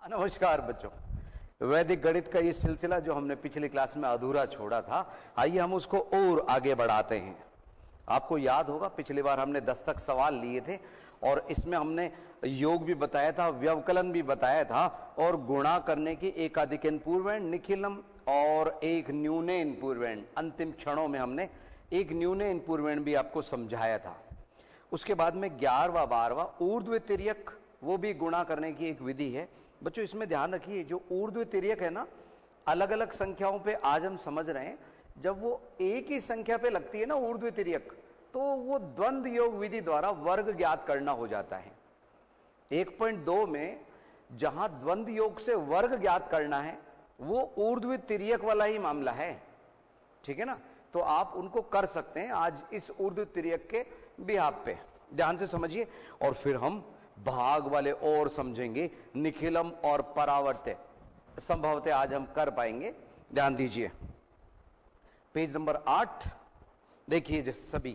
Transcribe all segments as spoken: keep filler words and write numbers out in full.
नमस्कार बच्चों, वैदिक गणित का ये सिलसिला जो हमने पिछली क्लास में अधूरा छोड़ा था, आइए हम उसको और आगे बढ़ाते हैं। आपको याद होगा पिछली बार हमने दस तक सवाल लिए थे और इसमें हमने योग भी बताया था, व्यवकलन भी बताया था और गुणा करने की एकाधिकन पूर्वेण, निखिलम और एक न्यूनेन पूर्वेण, अंतिम क्षणों में हमने एक न्यूनेन पूर्वेण भी आपको समझाया था। उसके बाद में ग्यारहवा बारहवा ऊर्ध्व तिर्यक, वो भी गुणा करने की एक विधि है। बच्चों इसमें ध्यान रखिए, जो ऊर्ध्व तिर्यक है ना, अलग अलग संख्याओं पे आज हम समझ रहे हैं, जब वो एक ही संख्या पे लगती है ना ऊर्ध्व तिर्यक, तो वो द्वंद्व योग विधि द्वारा वर्ग ज्ञात करना हो जाता है। एक पॉइंट दो में जहां द्वंद्व योग से वर्ग ज्ञात करना है वो ऊर्ध्व तिर्यक वाला ही मामला है, ठीक है ना। तो आप उनको कर सकते हैं आज इस ऊर्ध्व तिर्यक के बिहाफ पे, ध्यान से समझिए। और फिर हम भाग वाले और समझेंगे, निखिलम और परावर्त्य संभवतः आज हम कर पाएंगे। ध्यान दीजिए, पेज नंबर आठ देखिए जी सभी।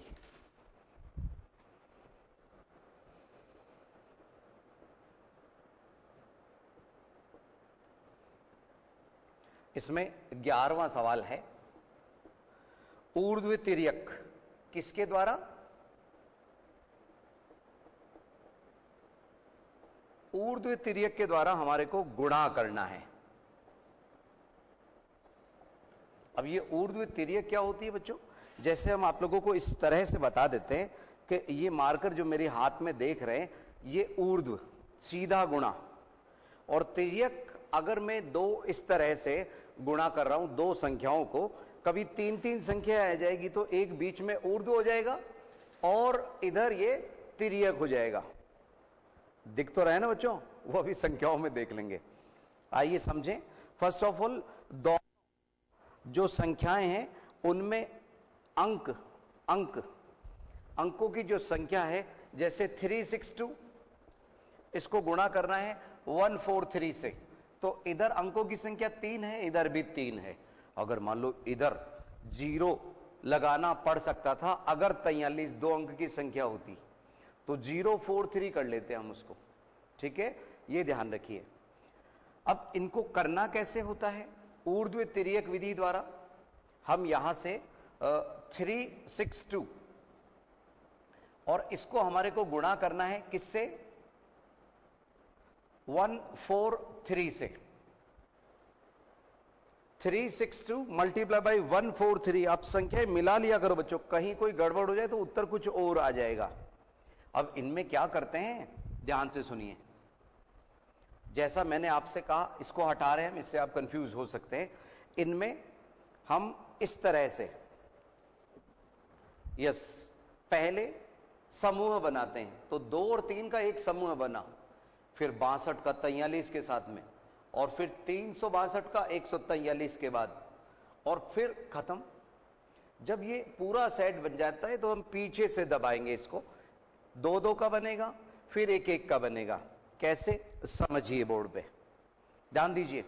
इसमें ग्यारहवां सवाल है, ऊर्ध्व तिर्यक किसके द्वारा? ऊर्ध्व तिर्यक के द्वारा हमारे को गुणा करना है। अब ये ऊर्ध्व तिर्यक क्या होती है बच्चों? जैसे हम आप लोगों को इस तरह से बता देते हैं कि ये मार्कर जो मेरे हाथ में देख रहे हैं, ये ऊर्ध्व सीधा गुणा, और तिर्यक अगर मैं दो इस तरह से गुणा कर रहा हूं, दो संख्याओं को, कभी तीन तीन संख्या आ जाएगी तो एक बीच में ऊर्ध्व हो जाएगा और इधर ये तिर्यक हो जाएगा। दिख तो रहे ना बच्चों, वो अभी संख्याओं में देख लेंगे। आइए समझें। फर्स्ट ऑफ ऑल, दो जो संख्याएं हैं उनमें अंक अंक अंकों की जो संख्या है, जैसे थ्री सिक्स टू, इसको गुणा करना है वन फोर थ्री से, तो इधर अंकों की संख्या तीन है, इधर भी तीन है। अगर मान लो इधर जीरो लगाना पड़ सकता था अगर तैंतालीस दो अंक की संख्या होती, तो जीरो फोर थ्री कर लेते हैं हम उसको, ठीक है, ये ध्यान रखिए। अब इनको करना कैसे होता है? ऊर्ध्व तिर्यक विधि द्वारा। हम यहां से थ्री सिक्स टू और इसको हमारे को गुणा करना है किससे? वन फोर थ्री से। Three six two multiply by one four three. आप संख्या मिला लिया करो बच्चों, कहीं कोई गड़बड़ हो जाए तो उत्तर कुछ और आ जाएगा। अब इनमें क्या करते हैं, ध्यान से सुनिए। जैसा मैंने आपसे कहा, इसको हटा रहे हैं हम, इससे आप कंफ्यूज हो सकते हैं। इनमें हम इस तरह से, यस, पहले समूह बनाते हैं, तो दो और तीन का एक समूह बना, फिर बासठ का तैंतालीस के साथ में, और फिर तीन सौ बासठ का एक सौ तैंतालीस के बाद, और फिर खत्म। जब ये पूरा सेट बन जाता है तो हम पीछे से दबाएंगे इसको, दो दो का बनेगा, फिर एक एक का बनेगा। कैसे? समझिए बोर्ड पे, ध्यान दीजिए।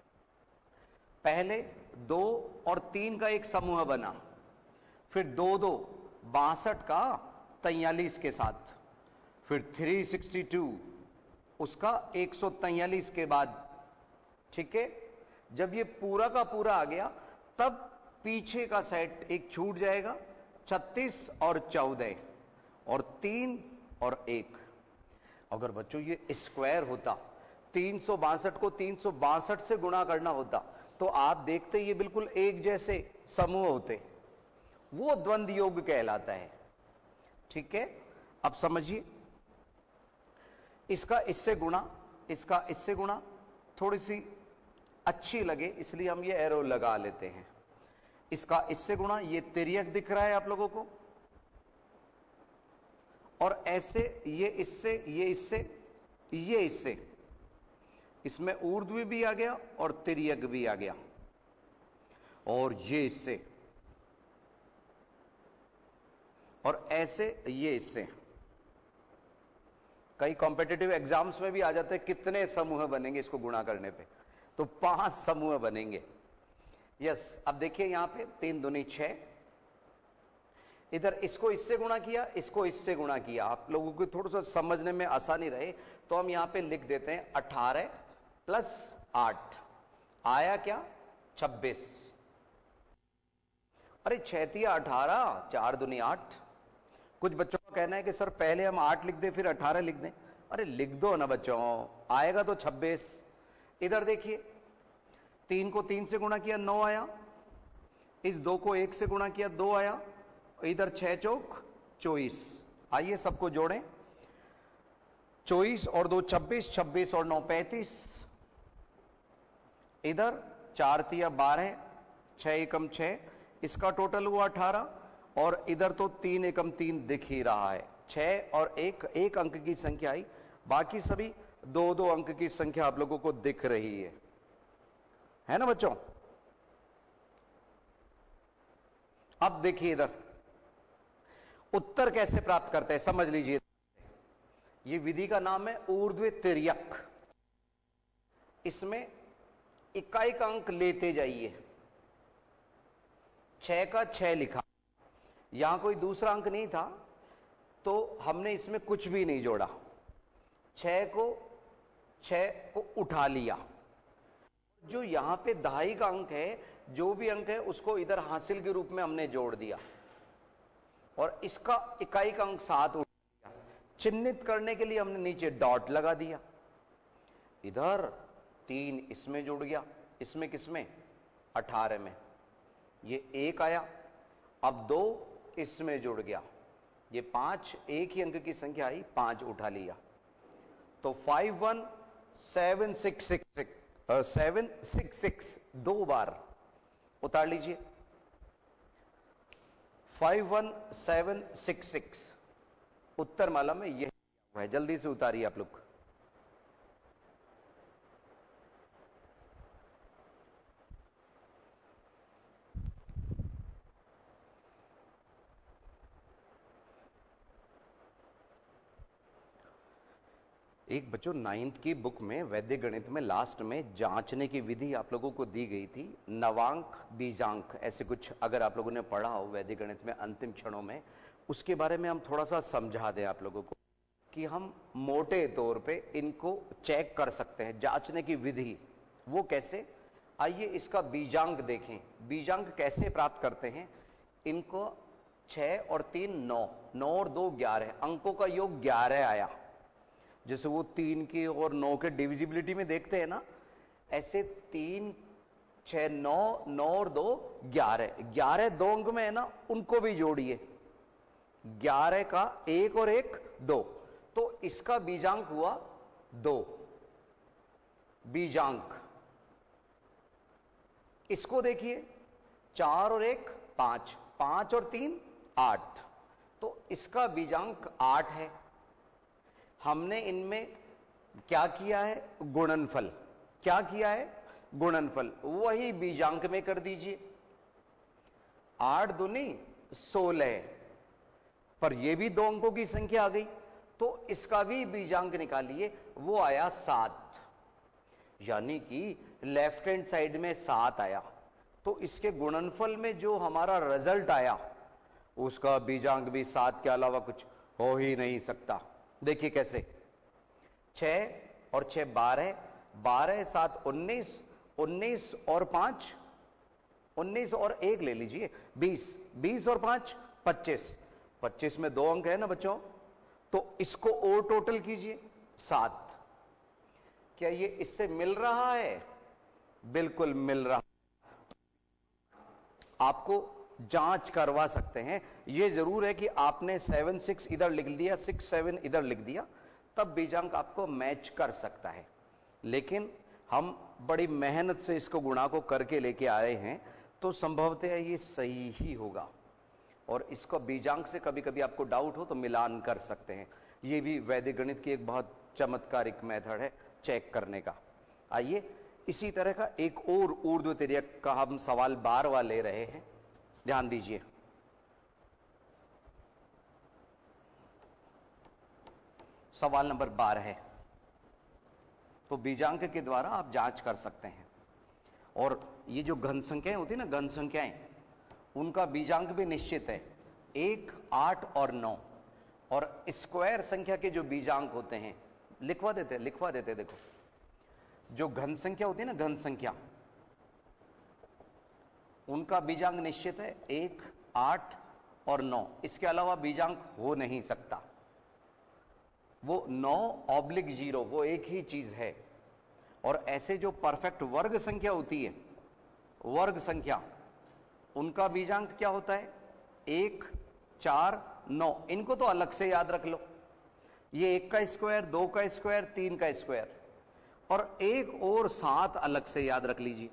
पहले दो और तीन का एक समूह बना, फिर दो दो बासठ का तैंतालीस के साथ, फिर थ्री सिक्सटी टू उसका एक सौ तैंतालीस के बाद, ठीक है। जब ये पूरा का पूरा आ गया तब पीछे का सेट एक छूट जाएगा, छत्तीस और चौदह और तीन और एक। अगर बच्चों ये स्क्वायर होता, तीन सौ बासठ को तीन सौ बासठ से गुणा करना होता, तो आप देखते ये बिल्कुल एक जैसे समूह होते, वो द्वंद्व योग कहलाता है, ठीक है। अब समझिए, इसका इससे गुणा, इसका इससे गुणा, थोड़ी सी अच्छी लगे इसलिए हम ये एरो लगा लेते हैं। इसका इससे गुणा, ये तिर्यक दिख रहा है आप लोगों को, और ऐसे ये इससे, ये इससे, ये इससे, इसमें ऊर्ध्व भी आ गया और तिर्यक भी आ गया, और ये इससे, और ऐसे ये इससे। कई कॉम्पिटिटिव एग्जाम्स में भी आ जाते हैं कितने समूह बनेंगे इसको गुणा करने पे, तो पांच समूह बनेंगे। यस, अब देखिए यहां पे तीन दूनी छह, इधर इसको इससे गुणा किया, इसको इससे गुणा किया। आप लोगों को थोड़ा सा समझने में आसानी रहे तो हम यहां पे लिख देते हैं अठारह प्लस आठ आया क्या? छब्बीस। अरे छैतिया अठारह, चार दुनी आठ। कुछ बच्चों का कहना है कि सर पहले हम आठ लिख दें फिर अठारह लिख दें। अरे लिख दो ना बच्चों, आएगा तो छब्बीस। इधर देखिए, तीन को तीन से गुणा किया नौ आया, इस दो को एक से गुणा किया दो आया, इधर छह चौक चौबीस। आइए सबको जोड़ें, चौबीस और दो छब्बीस, छब्बीस और नौ पैंतीस। इधर चार तिया बारह, छह एकम छह, इसका टोटल हुआ अठारह। और इधर तो तीन एकम तीन दिख ही रहा है, छह और एक एक अंक की संख्या आई, बाकी सभी दो दो अंक की संख्या आप लोगों को दिख रही है, है ना बच्चों? अब देखिए इधर उत्तर कैसे प्राप्त करते हैं, समझ लीजिए। ये विधि का नाम है ऊर्ध्व तिर्यक। इसमें इकाई का अंक लेते जाइए। छह का छह लिखा, यहां कोई दूसरा अंक नहीं था तो हमने इसमें कुछ भी नहीं जोड़ा, छह को छह को उठा लिया। जो यहां पे दहाई का अंक है, जो भी अंक है उसको इधर हासिल के रूप में हमने जोड़ दिया और इसका इकाई का अंक सात उठ दिया। चिन्हित करने के लिए हमने नीचे डॉट लगा दिया। इधर तीन इसमें जुड़ गया, इसमें किसमें? अठारह में। ये एक आया, अब दो इसमें जुड़ गया, ये पांच, एक ही अंक की संख्या आई, पांच उठा लिया। तो five one seven six six seven six six दो बार उतार लीजिए। Five one seven six six उत्तर माला में यह है, जल्दी से उतारिए आप लोग। एक बच्चों नाइन्थ की बुक में वैदिक गणित में लास्ट में जांचने की विधि आप लोगों को दी गई थी, नवांक बीजांक ऐसे कुछ, अगर आप लोगों ने पढ़ा हो वैदिक गणित में अंतिम क्षणों में, उसके बारे में हम थोड़ा सा समझा दें आप लोगों को कि हम मोटे तौर पे इनको चेक कर सकते हैं। जांचने की विधि वो कैसे, आइए इसका बीजांक देखें। बीजांक कैसे प्राप्त करते हैं? इनको छह और तीन नौ, नौ और दो ग्यारह, अंकों का योग ग्यारह आया। जैसे वो तीन की और नौ के डिविजिबिलिटी में देखते हैं ना, ऐसे तीन छह नौ, नौ और दो ग्यारह, ग्यारह दो अंक में है ना, उनको भी जोड़िए। ग्यारह का एक और एक दो, तो इसका बीजांक हुआ दो। बीजांक इसको देखिए, चार और एक पांच, पांच और तीन आठ, तो इसका बीजांक आठ है। हमने इनमें क्या किया है? गुणनफल। क्या किया है? गुणनफल। वही बीजांक में कर दीजिए। आठ दूनी सोलह, पर यह भी दो अंकों की संख्या आ गई, तो इसका भी बीजांक निकालिए, वो आया सात। यानी कि लेफ्ट हैंड साइड में सात आया, तो इसके गुणनफल में जो हमारा रिजल्ट आया उसका बीजांक भी सात के अलावा कुछ हो ही नहीं सकता। देखिए कैसे, छह और छह बारह, बारह सात उन्नीस, उन्नीस और पांच, उन्नीस और एक ले लीजिए बीस, बीस और पांच पच्चीस, पच्चीस में दो अंक है ना बच्चों, तो इसको और टोटल कीजिए सात। क्या ये इससे मिल रहा है? बिल्कुल मिल रहा। आपको जांच करवा सकते हैं। यह जरूर है कि आपने सेवन सिक्स इधर लिख दिया, सिक्स सेवन इधर लिख दिया, तब बीजांक आपको मैच कर सकता है। लेकिन हम बड़ी मेहनत से इसको गुणा को करके लेके आए हैं, तो संभवतः ये सही ही होगा। और इसको बीजांक से कभी कभी आपको डाउट हो तो मिलान कर सकते हैं। ये भी वैदिक गणित की एक बहुत चमत्कारिक मेथड है चेक करने का। आइए इसी तरह का एक और ऊर्ध्व तिर्यक का हम सवाल बारहवां ले रहे हैं, ध्यान दीजिए। सवाल नंबर बारह है, तो बीजांक के द्वारा आप जांच कर सकते हैं। और ये जो घन संख्याएं होती है ना, घन संख्याएं, उनका बीजांक भी निश्चित है, एक, आठ और नौ। और स्क्वायर संख्या के जो बीजांक होते हैं, लिखवा देते लिखवा देते देखो, जो घन संख्या होती है ना, घन संख्या, उनका बीजांक निश्चित है, एक, आठ और नौ। इसके अलावा बीजांक हो नहीं सकता। वो नौ ऑब्लिक जीरो, वो एक ही चीज है। और ऐसे जो परफेक्ट वर्ग संख्या होती है, वर्ग संख्या, उनका बीजांक क्या होता है? एक, चार, नौ। इनको तो अलग से याद रख लो। ये एक का स्क्वायर, दो का स्क्वायर, तीन का स्क्वायर, और एक और सात अलग से याद रख लीजिए।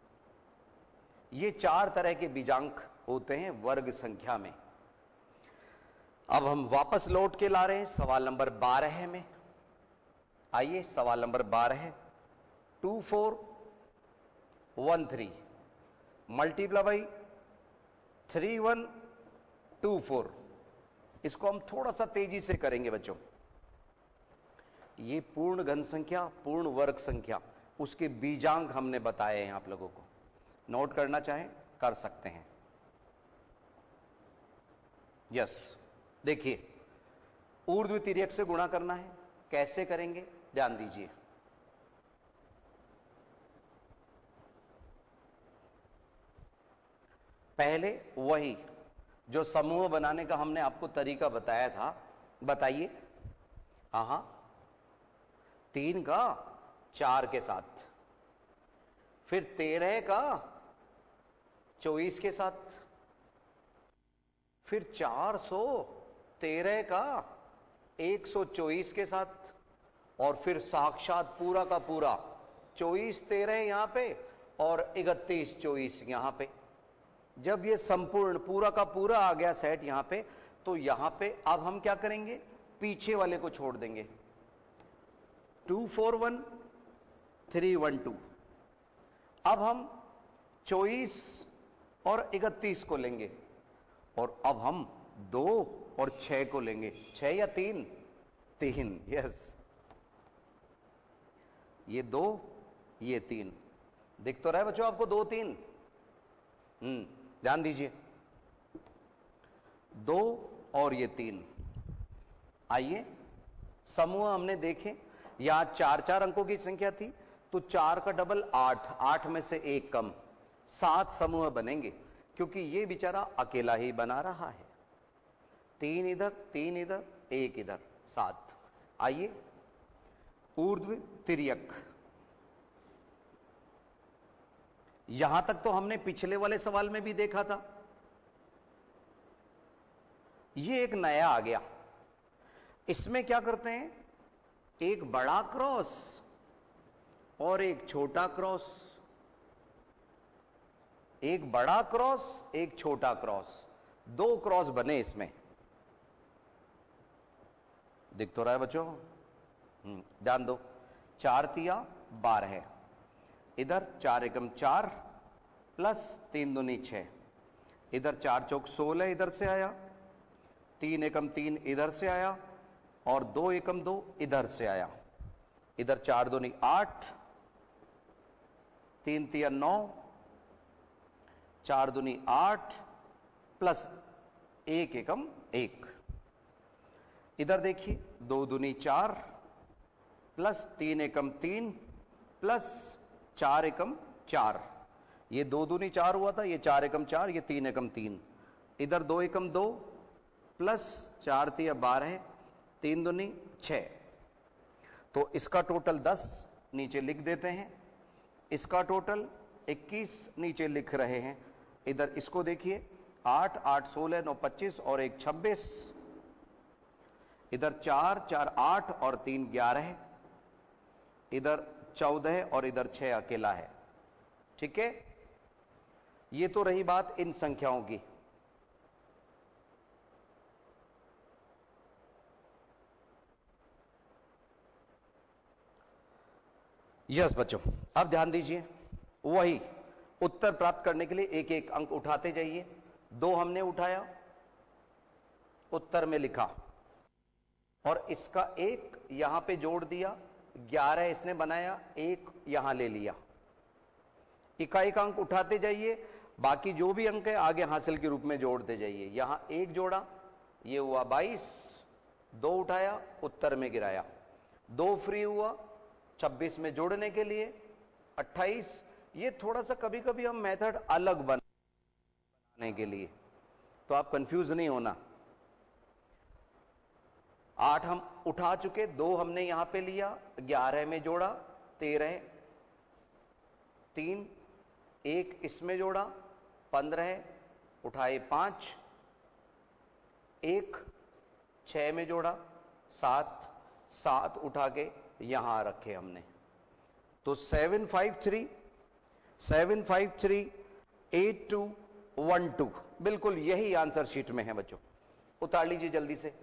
ये चार तरह के बीजांक होते हैं वर्ग संख्या में। अब हम वापस लौट के ला रहे हैं सवाल नंबर बारह में। आइए सवाल नंबर बारह, two four one three multiply by three one two four. इसको हम थोड़ा सा तेजी से करेंगे बच्चों। ये पूर्ण घन संख्या, पूर्ण वर्ग संख्या, उसके बीजांक हमने बताए हैं। आप लोगों को नोट करना चाहें कर सकते हैं। यस, देखिए ऊर्ध्व तिर्यक से गुणा करना है। कैसे करेंगे ध्यान दीजिए। पहले वही जो समूह बनाने का हमने आपको तरीका बताया था, बताइए। हाँ हाँ, तीन का चार के साथ, फिर तेरह का चौबीस के साथ, फिर चार सौ तेरह का एक सौ चौबीस के साथ, और फिर साक्षात पूरा का पूरा चौबीस तेरह यहां पे और इकतीस चौबीस यहां पे। जब ये संपूर्ण पूरा का पूरा आ गया सेट यहां पे, तो यहां पे अब हम क्या करेंगे? पीछे वाले को छोड़ देंगे। Two four one three one two. अब हम चौबीस और इकतीस को लेंगे, और अब हम दो और छह को लेंगे। छह या तीन? तीन। यस, ये दो, ये तीन। दिख तो रहा है बच्चों आपको दो तीन? हम्म, ध्यान दीजिए, दो और ये तीन। आइए समूह हमने देखे। यहां चार चार अंकों की संख्या थी, तो चार का डबल आठ, आठ में से एक कम, सात समूह बनेंगे, क्योंकि ये बेचारा अकेला ही बना रहा है। तीन इधर, तीन इधर, एक इधर, सात। आइए ऊर्ध्व तिर्यक। यहां तक तो हमने पिछले वाले सवाल में भी देखा था। ये एक नया आ गया। इसमें क्या करते हैं? एक बड़ा क्रॉस और एक छोटा क्रॉस, एक बड़ा क्रॉस, एक छोटा क्रॉस, दो क्रॉस बने इसमें। दिख तो रहा है बच्चों? ध्यान दो। चार तिया बारह, इधर चार एकम चार प्लस तीन दूनी छह, इधर चार चौक सोलह इधर से आया, तीन एकम तीन इधर से आया, और दो एकम दो इधर से आया। इधर चार दूनी आठ, तीन तिया नौ, चार दूनी आठ प्लस एक एकम एक। इधर देखिए, दो दूनी चार प्लस तीन एकम तीन प्लस चार एकम चार। ये दो दूनी चार हुआ था, ये चार एकम चार, ये तीन एकम तीन। इधर दो एकम दो प्लस चार तिया बारह, तीन दूनी छह। तो इसका टोटल दस नीचे लिख देते हैं, इसका टोटल इक्कीस नीचे लिख रहे हैं। इधर इसको देखिए, आठ आठ सोलह, नौ पच्चीस और एक छब्बीस। इधर चार चार आठ और तीन ग्यारह, इधर चौदह और इधर छह अकेला है। ठीक है, ये तो रही बात इन संख्याओं की। यस बच्चों, अब ध्यान दीजिए, वही उत्तर प्राप्त करने के लिए एक एक अंक उठाते जाइए। दो हमने उठाया, उत्तर में लिखा, और इसका एक यहां पे जोड़ दिया, ग्यारह इसने बनाया, एक यहां ले लिया। इकाई का अंक उठाते जाइए, बाकी जो भी अंक है आगे हासिल के रूप में जोड़ते जाइए। यहां एक जोड़ा, ये हुआ बाईस, दो उठाया, उत्तर में गिराया, दो फ्री हुआ, छब्बीस में जोड़ने के लिए अट्ठाईस। ये थोड़ा सा कभी कभी हम मेथड अलग बनाने के लिए, तो आप कंफ्यूज नहीं होना। आठ हम उठा चुके, दो हमने यहां पे लिया, ग्यारह में जोड़ा, तेरह, तीन, एक इसमें जोड़ा, पंद्रह, उठाए पांच, एक, छह में जोड़ा, सात, सात उठा के यहां रखे हमने। तो seven five three, seven five three, eight two, one two, बिल्कुल यही आंसर शीट में है बच्चों, उतार लीजिए जल्दी से।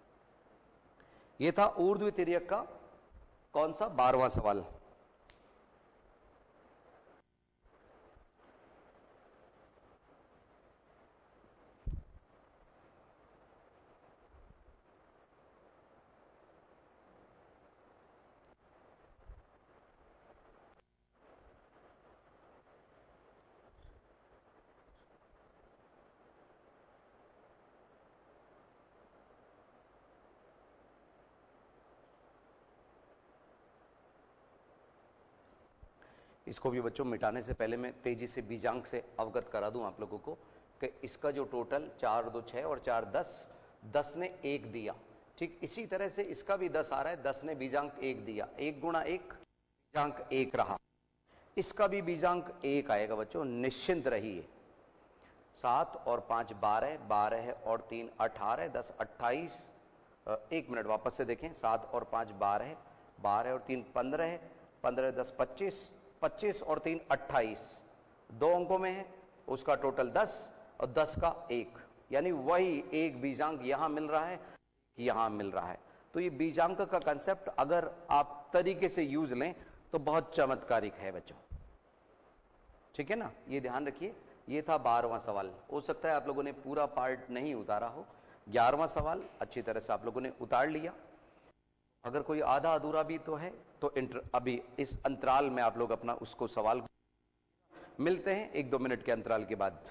यह था ऊर्ध्व तिर्यक का कौन सा, बारहवां सवाल। इसको भी बच्चों मिटाने से पहले मैं तेजी से बीजांक से अवगत करा दूं आप लोगों को कि इसका जो टोटल चार दो छह और चार दस, दस ने एक दिया, ठीक इसी तरह से इसका भी दस आ रहा है, दस ने बीजांक एक दिया, एक गुणा एक बीजांक एक रहा, इसका भी बीजांक एक आएगा बच्चों, निश्चिंत रहिए। सात और पांच बारह, बारह और तीन अठारह, दस अट्ठाईस, एक मिनट वापस से देखें, सात और पांच बारह, बारह और तीन पंद्रह, पंद्रह दस पच्चीस, पच्चीस और तीन अट्ठाईस, दो अंकों में है, उसका टोटल दस और दस का एक, यानी वही एक बीजांक यहां मिल रहा है, यहां मिल रहा है। तो ये बीजांक का कंसेप्ट अगर आप तरीके से यूज लें तो बहुत चमत्कारिक है बच्चों, ठीक है ना, ये ध्यान रखिए। ये था बारहवां सवाल, हो सकता है आप लोगों ने पूरा पार्ट नहीं उतारा हो। ग्यारहवां सवाल अच्छी तरह से आप लोगों ने उतार लिया, अगर कोई आधा अधूरा भी तो है तो इंटर, अभी इस अंतराल में आप लोग अपना उसको सवाल, मिलते हैं एक दो मिनट के अंतराल के बाद।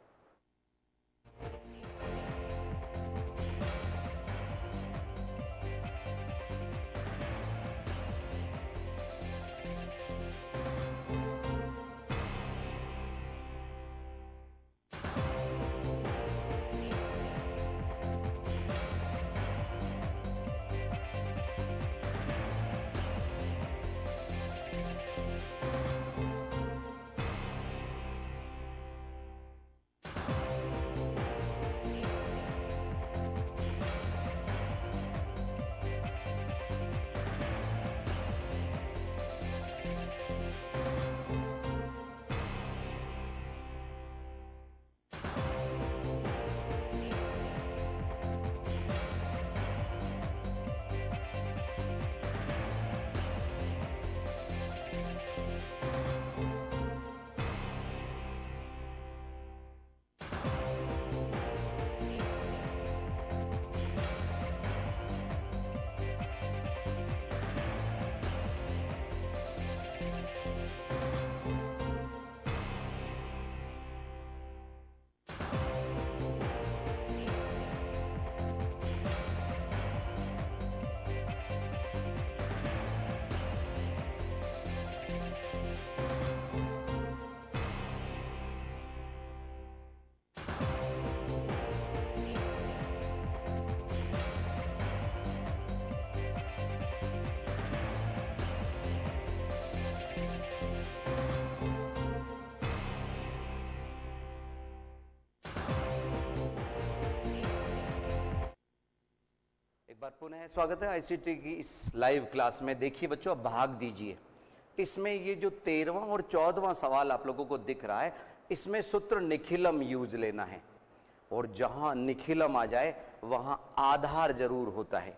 एक बार पुनः स्वागत है आईसीटी की इस लाइव क्लास में। देखिए बच्चों, अब भाग दीजिए। इसमें ये जो तेरहवां और चौदहवां सवाल आप लोगों को दिख रहा है, इसमें सूत्र निखिलम यूज लेना है, और जहां निखिलम आ जाए वहां आधार जरूर होता है।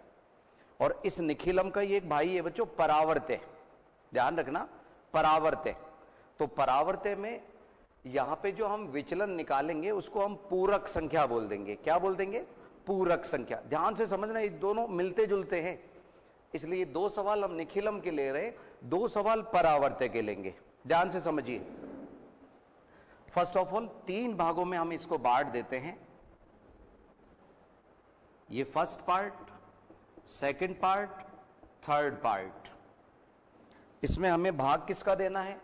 और इस निखिलम का ये एक भाई है बच्चों, परावर्त्य, ध्यान रखना, परावर्त्य। तो परावर्त्य में यहां पे जो हम विचलन निकालेंगे उसको हम पूरक संख्या बोल देंगे। क्या बोल देंगे? पूरक संख्या। ध्यान से समझना, ये दोनों मिलते जुलते हैं, इसलिए दो सवाल हम निखिलम के ले रहे हैं, दो सवाल परावर्त्य के लेंगे। ध्यान से समझिए। फर्स्ट ऑफ ऑल तीन भागों में हम इसको बांट देते हैं। ये first part, second part, third part. इसमें हमें भाग किसका देना है?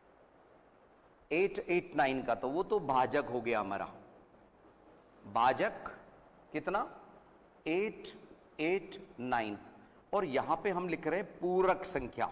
एट एट नाइन का, तो वो तो भाजक हो गया हमारा। भाजक कितना? Eight eight nine. और यहां पे हम लिख रहे हैं पूरक संख्या,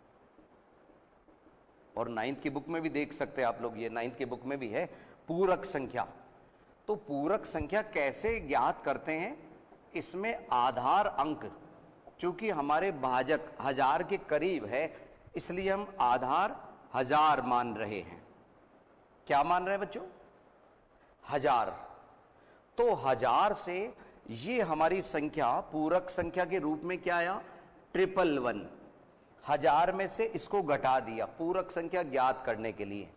और नाइन्थ की बुक में भी देख सकते हैं आप लोग, ये नाइन्थ की बुक में भी है पूरक संख्या। तो पूरक संख्या कैसे ज्ञात करते हैं? इसमें आधार अंक, चूंकि हमारे भाजक हजार के करीब है, इसलिए हम आधार हजार मान रहे हैं। क्या मान रहे हैं बच्चों? हजार। तो हजार से ये हमारी संख्या पूरक संख्या के रूप में क्या आया? Triple one. हजार में से इसको घटा दिया पूरक संख्या ज्ञात करने के लिए।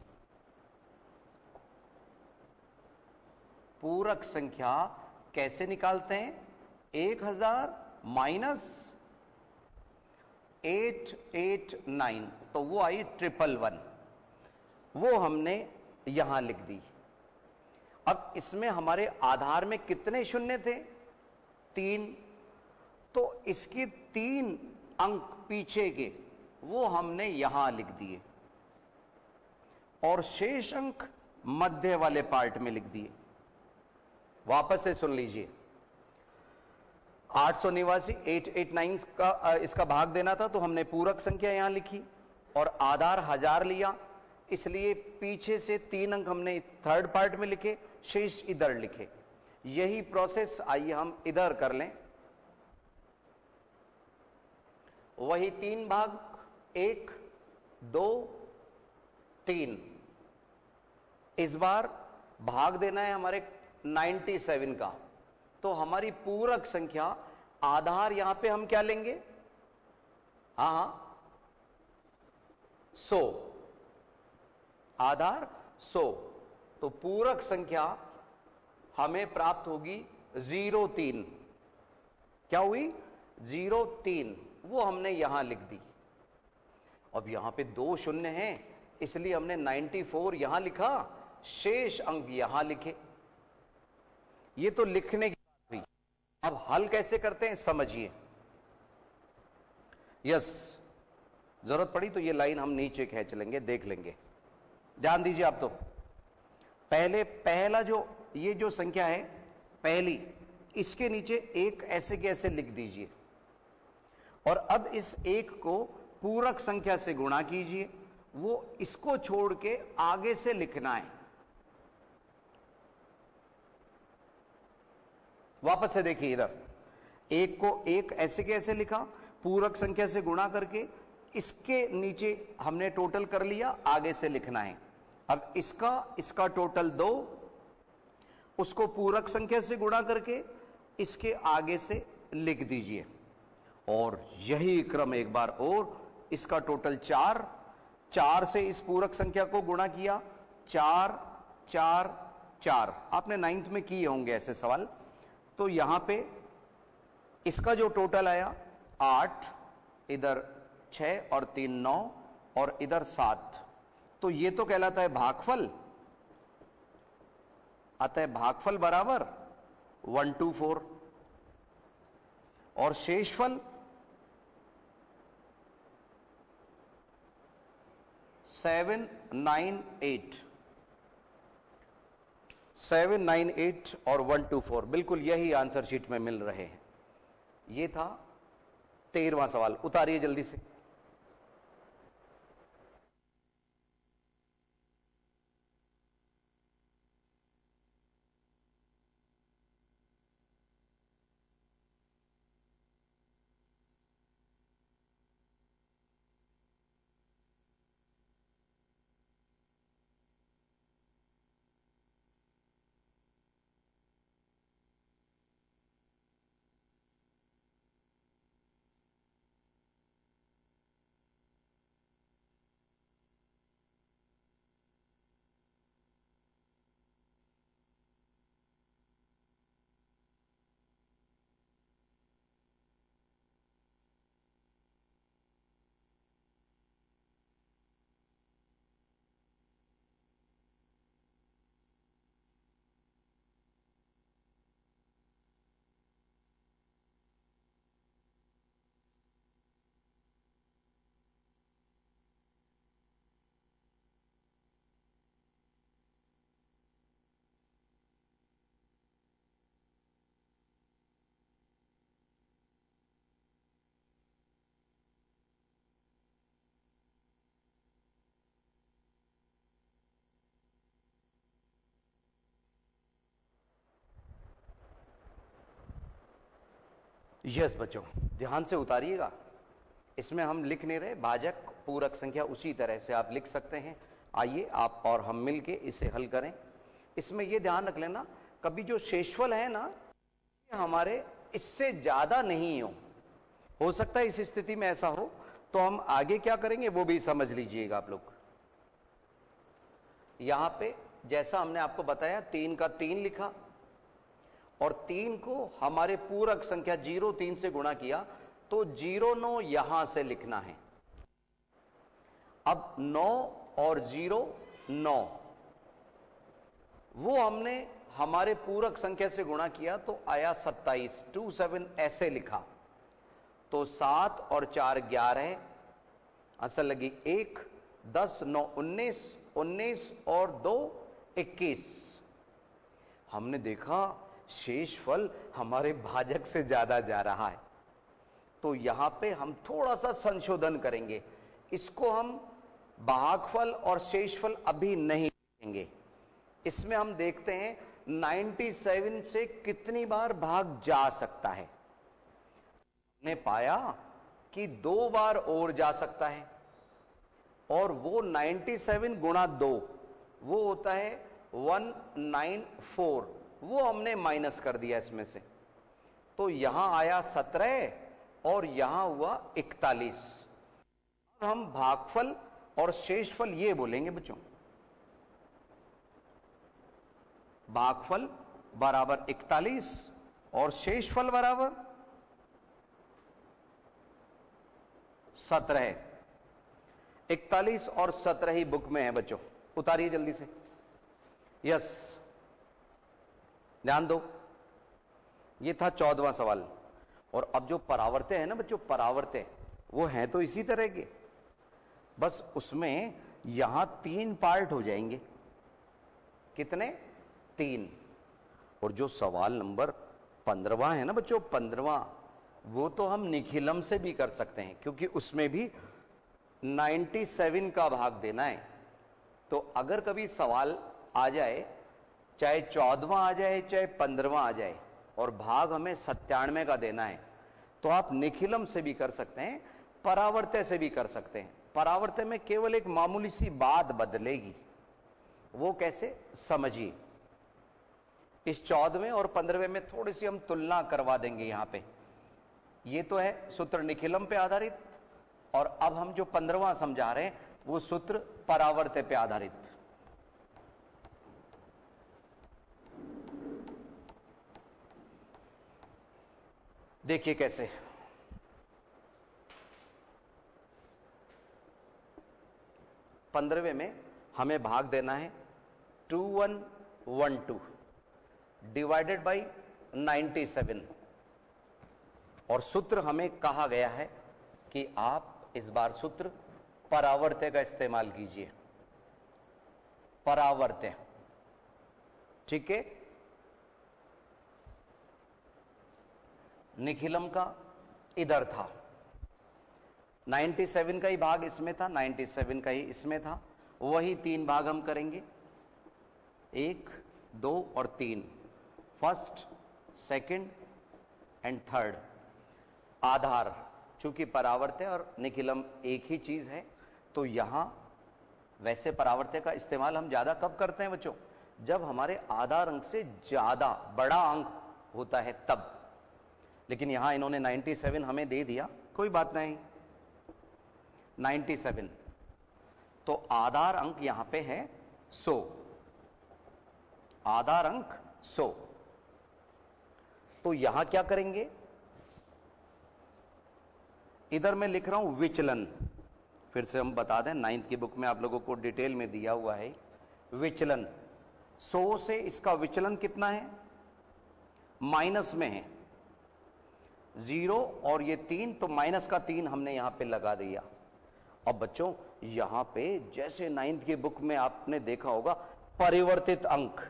पूरक संख्या कैसे निकालते हैं? एक हजार माइनस एट एट नाइन, तो वो आई ट्रिपल वन। वो हमने यहां लिख दी। अब इसमें हमारे आधार में कितने शून्य थे? तीन। तो इसके तीन अंक पीछे के वो हमने यहां लिख दिए, और शेष अंक मध्य वाले पार्ट में लिख दिए। वापस से सुन लीजिए, आठ सौ निवासी एट एट नाइन का इसका भाग देना था, तो हमने पूरक संख्या यहां लिखी और आधार हजार लिया, इसलिए पीछे से तीन अंक हमने थर्ड पार्ट में लिखे, शेष इधर लिखे। यही प्रोसेस आइए हम इधर कर लें। वही तीन भाग, एक दो तीन। इस बार भाग देना है हमारे सत्तानवे का, तो हमारी पूरक संख्या आधार यहां पे हम क्या लेंगे? हां हां सौ, आधार सौ। तो पूरक संख्या हमें प्राप्त होगी जीरो तीन। क्या हुई? जीरो तीन। वो हमने यहां लिख दी। अब यहां पे दो शून्य हैं, इसलिए हमने चौरानवे यहां लिखा, शेष अंक यहां लिखे। ये तो लिखने की बात हुई। अब हल कैसे करते हैं समझिए। यस, जरूरत पड़ी तो ये लाइन हम नीचे खींच लेंगे, देख लेंगे। ध्यान दीजिए आप। तो पहले पहला जो ये जो संख्या है पहली, इसके नीचे एक ऐसे के ऐसे लिख दीजिए, और अब इस एक को पूरक संख्या से गुणा कीजिए। वो इसको छोड़ के आगे से लिखना है। वापस से देखिए इधर, एक को एक ऐसे के ऐसे लिखा, पूरक संख्या से गुणा करके इसके नीचे हमने टोटल कर लिया, आगे से लिखना है। अब इसका इसका टोटल दो, उसको पूरक संख्या से गुणा करके इसके आगे से लिख दीजिए, और यही क्रम एक बार और। इसका टोटल चार, चार से इस पूरक संख्या को गुणा किया, चार चार चार। आपने नाइन्थ में किए होंगे ऐसे सवाल। तो यहां पे इसका जो टोटल आया आठ, इधर छह और तीन नौ, और इधर सात। तो ये तो कहलाता है भागफल। अतः भागफल बराबर वन टू फोर, और शेषफल seven nine eight. Seven nine eight और वन टू फोर, बिल्कुल यही आंसर शीट में मिल रहे हैं। ये था तेरहवां सवाल। उतारिए जल्दी से। यस बच्चों, ध्यान से उतारिएगा। इसमें हम लिख नहीं रहे, भाजक पूरक संख्या उसी तरह से आप लिख सकते हैं। आइए आप और हम मिलके इसे हल करें। इसमें यह ध्यान रख लेना, कभी जो शेषफल है ना, हमारे इससे ज्यादा नहीं हो हो सकता है इस स्थिति में ऐसा हो, तो हम आगे क्या करेंगे वो भी समझ लीजिएगा आप लोग। यहां पे जैसा हमने आपको बताया, तीन का तीन लिखा और तीन को हमारे पूरक संख्या जीरो तीन से गुणा किया, तो जीरो नौ यहां से लिखना है। अब नौ और जीरो नौ, वो हमने हमारे पूरक संख्या से गुणा किया तो आया सत्ताईस, टू सेवन ऐसे लिखा, तो सात और चार ग्यारह, असल लगी एक, दस नौ उन्नीस, उन्नीस और दो इक्कीस। हमने देखा शेषफल हमारे भाजक से ज्यादा जा रहा है, तो यहां पे हम थोड़ा सा संशोधन करेंगे। इसको हम भागफल और शेषफल अभी नहीं लिखेंगे। इसमें हम देखते हैं सत्तानवे से कितनी बार भाग जा सकता है। ने पाया कि दो बार और जा सकता है, और वो सत्तानवे गुणा दो वो होता है एक सौ चौरानवे, वो हमने माइनस कर दिया इसमें से, तो यहां आया सत्रह और यहां हुआ इकतालीस। अब हम भागफल और शेषफल ये बोलेंगे बच्चों, भागफल बराबर इकतालीस और शेषफल बराबर सत्रह। इकतालीस और सत्रह ही बुक में है बच्चों, उतारिए जल्दी से। यस, ध्यान दो, ये था चौदहवां सवाल। और अब जो परावर्त्य है ना बच्चों, परावर्त्य वो है तो इसी तरह के, बस उसमें यहां तीन पार्ट हो जाएंगे। कितने? तीन। और जो सवाल नंबर पंद्रहवां है ना बच्चों, पंद्रहवां, वो तो हम निखिलम से भी कर सकते हैं, क्योंकि उसमें भी सत्तानवे का भाग देना है। तो अगर कभी सवाल आ जाए, चाहे चौदहवां आ जाए चाहे पंद्रहवां आ जाए, और भाग हमें सत्तानवे का देना है, तो आप निखिलम से भी कर सकते हैं, परावर्त्य से भी कर सकते हैं। परावर्त्य में केवल एक मामूली सी बात बदलेगी, वो कैसे समझिए। इस चौदहवें और पंद्रहवें में थोड़ी सी हम तुलना करवा देंगे। यहां पे ये तो है सूत्र निखिलम पे आधारित, और अब हम जो पंद्रहवां समझा रहे हैं वो सूत्र परावर्त्य पे आधारित। देखिए कैसे, पंद्रहवें में हमें भाग देना है two one one two divided by ninety seven, और सूत्र हमें कहा गया है कि आप इस बार सूत्र परावर्त्य का इस्तेमाल कीजिए। परावर्त्य, ठीक है। निखिलम का इधर था, सत्तानवे का ही भाग इसमें था, सत्तानवे का ही इसमें था, वही तीन भाग हम करेंगे, एक, दो और तीन, फर्स्ट, सेकंड एंड थर्ड। आधार, चूंकि परावर्त्य और निखिलम एक ही चीज है, तो यहां वैसे परावर्त्य का इस्तेमाल हम ज्यादा कब करते हैं बच्चों? जब हमारे आधार अंक से ज्यादा बड़ा अंक होता है तब। लेकिन यहां इन्होंने सत्तानवे हमें दे दिया, कोई बात नहीं, सत्तानवे, तो आधार अंक यहां पे है सौ, आधार अंक सौ। तो यहां क्या करेंगे, इधर मैं लिख रहा हूं विचलन, फिर से हम बता दें, नाइन्थ की बुक में आप लोगों को डिटेल में दिया हुआ है विचलन। सौ से इसका विचलन कितना है? माइनस में है, जीरो और ये तीन, तो माइनस का तीन हमने यहां पे लगा दिया। अब बच्चों यहां पे जैसे नाइन्थ की बुक में आपने देखा होगा परिवर्तित अंक,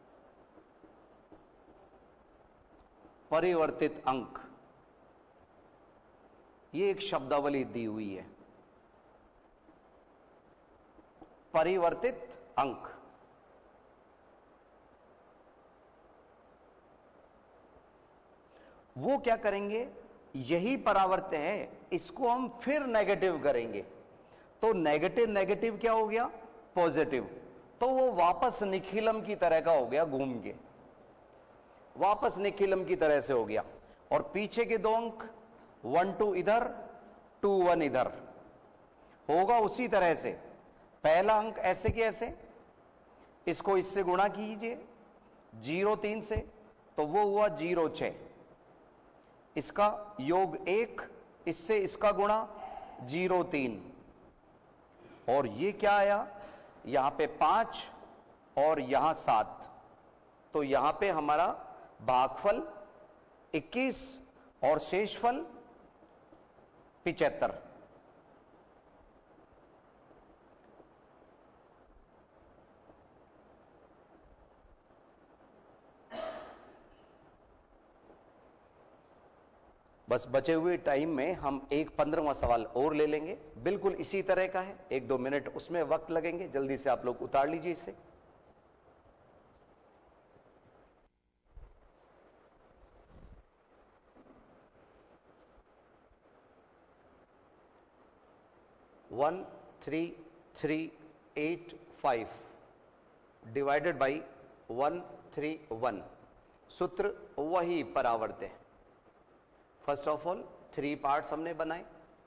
परिवर्तित अंक, ये एक शब्दावली दी हुई है, परिवर्तित अंक। वो क्या करेंगे, यही परावर्त्य है, इसको हम फिर नेगेटिव करेंगे, तो नेगेटिव नेगेटिव क्या हो गया, पॉजिटिव, तो वो वापस निखिलम की तरह का हो गया, घूम के वापस निखिलम की तरह से हो गया। और पीछे के दो अंक वन टू इधर, टू वन इधर, होगा उसी तरह से। पहला अंक ऐसे के ऐसे, इसको इससे गुणा कीजिए जीरो तीन से, तो वो हुआ जीरो छह, इसका योग एक, इससे इसका गुणा जीरो तीन, और ये क्या आया, यहां पे पांच और यहां सात, तो यहां पे हमारा भागफल इक्कीस और शेषफल पिचहत्तर। बस बचे हुए टाइम में हम एक पंद्रहवां सवाल और ले लेंगे, बिल्कुल इसी तरह का है, एक दो मिनट उसमें वक्त लगेंगे, जल्दी से आप लोग उतार लीजिए इसे। One three three eight five divided by one three one, सूत्र वही परावर्त्य है। First of all three parts हमने बनाए,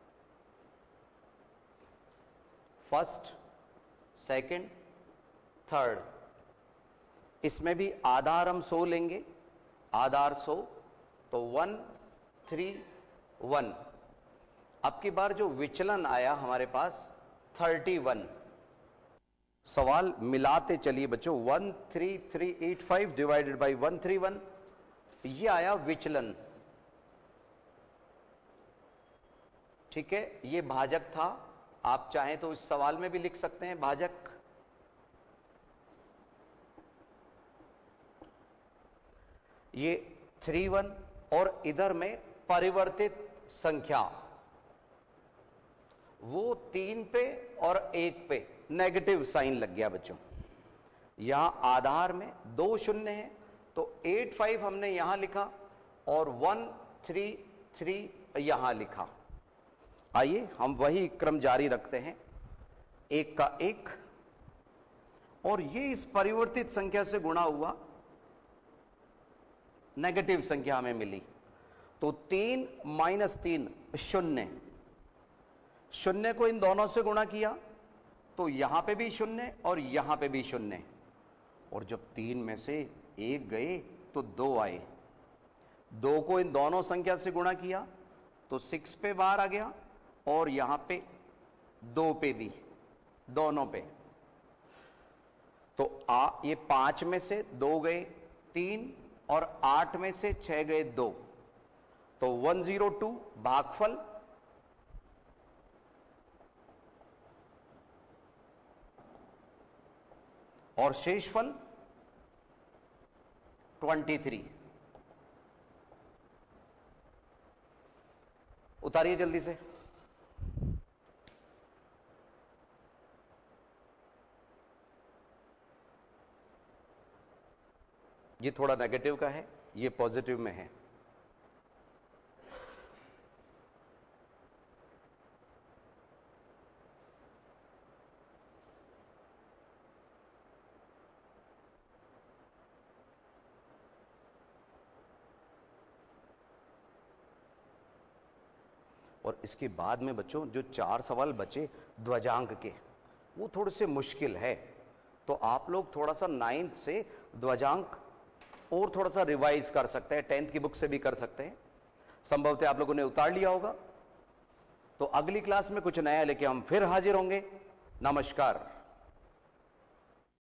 फर्स्ट, सेकंड, थर्ड। इसमें भी आधार हम सौ लेंगे, आधार सौ, तो वन थ्री वन। अब की बार जो विचलन आया हमारे पास थर्टी वन। सवाल मिलाते चलिए बच्चों, one three three eight five divided by one three one, ये आया विचलन, ठीक है। ये भाजक था, आप चाहें तो इस सवाल में भी लिख सकते हैं भाजक। ये थ्री वन, और इधर में परिवर्तित संख्या वो तीन पे और एक पे नेगेटिव साइन लग गया बच्चों। यहां आधार में दो शून्य है, तो एट फाइव हमने यहां लिखा और वन थ्री थ्री यहां लिखा। आइए हम वही क्रम जारी रखते हैं, एक का एक, और ये इस परिवर्तित संख्या से गुणा हुआ, नेगेटिव संख्या हमें मिली, तो तीन माइनस तीन शून्य, शून्य को इन दोनों से गुणा किया तो यहां पे भी शून्य और यहां पे भी शून्य, और जब तीन में से एक गए तो दो आए, दो को इन दोनों संख्या से गुणा किया तो सिक्स पे बाहर आ गया, और यहां पे दो पे भी, दोनों पे, तो आ ये पांच में से दो गए तीन, और आठ में से छह गए दो, तो वन जीरो टू भागफल, और शेषफल ट्वेंटी थ्री। उतारिए जल्दी से। ये थोड़ा नेगेटिव का है, ये पॉजिटिव में है। और इसके बाद में बच्चों जो चार सवाल बचे ध्वजांक के, वो थोड़े से मुश्किल है, तो आप लोग थोड़ा सा नाइन्थ से ध्वजांक और थोड़ा सा रिवाइज कर सकते हैं, टेंथ की बुक से भी कर सकते हैं। संभवतः आप लोगों ने उतार लिया होगा। तो अगली क्लास में कुछ नया लेके हम फिर हाजिर होंगे। नमस्कार।